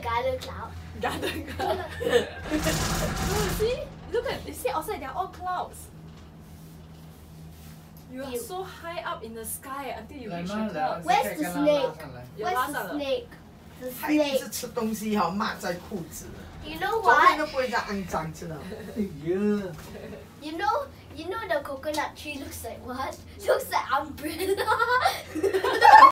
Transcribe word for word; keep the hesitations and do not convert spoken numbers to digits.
garden cloud. Garden cloud. No, see? Look at, you see outside, they're all clouds. You are You. so high up in the sky until you 来 reach 吗？ the 来， clouds. Where's 再 the 跟他 snake? 拉上来。 有 Where's 拉 the 上了。 snake? The 他一直 snake. 吃东西哈，抹在裤子， You know 昨天 what? 都不会这样肮脏，知道吗？ 哎呀， You know, you know the coconut tree looks like what? Looks like umbrella.